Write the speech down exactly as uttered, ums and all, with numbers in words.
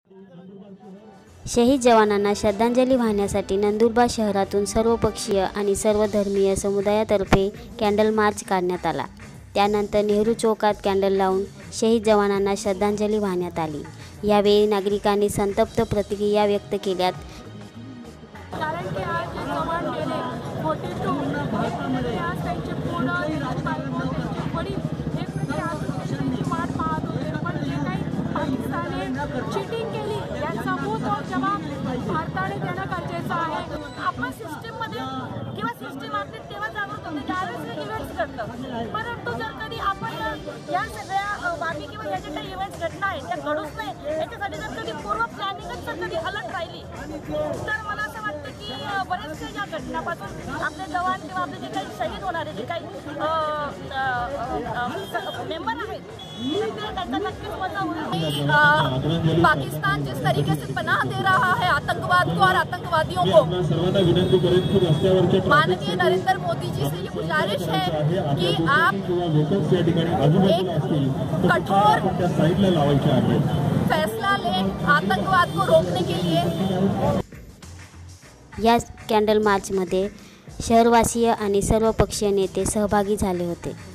शहीद जवानांना श्रद्धांजली वाहण्यासाठी नंदुरबार शहरातून सर्वपक्षीय आणि सर्वधर्मीय समुदायातर्फे कॅन्डल मार्च काढण्यात आला। त्यानंतर नेहरू चौकात कॅन्डल लावून शहीद जवानांना श्रद्धांजली वाहण्यात आली। यावेळी नागरिकांनी संतप्त प्रतिक्रिया व्यक्त केल्यात। कारण की आज जे जवान गेले फोर्टी टू ते आज त्यांचे पूर्ण त्यांचे वडील हे प्रति आज त्यांची वाट पाहत होते, पण जे काही पाकिस्तानने चिटिंग केली याचा मूळ जबाब भारताने देणं गरजेचं आहे। आपण सिस्टीममध्ये किंवा सिस्टीम आपली तेव्हा जाणवत होते ज्यावेळेस इव्हेंट्स घडतं, परंतु जर कधी आपण या सगळ्या बाबी किंवा या ज्या काही इव्हेंट्स घटना आहेत त्या घडूच नाही याच्यासाठी जर कधी पूर्व प्लॅनिंगच जर कधी अलर्ट राहिली तर मला असं वाटतं की बरेचसे या घटनापासून आपले जवान किंवा आपले जे काही शहीद होणारे जे काही मेंबर आहेत त्यांचा नक्कीच मजा होईल। पाकिस्तान जिस तरीके से पनाह दे रहा है आतंकवाद को और आतंकवादियों को, माननीय नरेंद्र मोदी जी से ये गुजारिश है कि आप एक कठोर फैसला लें आतंकवाद को रोकने के लिए। या कॅन्डल मार्चमध्ये शहरवासीय आणि सर्वपक्षीय नेते सहभागी झाले होते।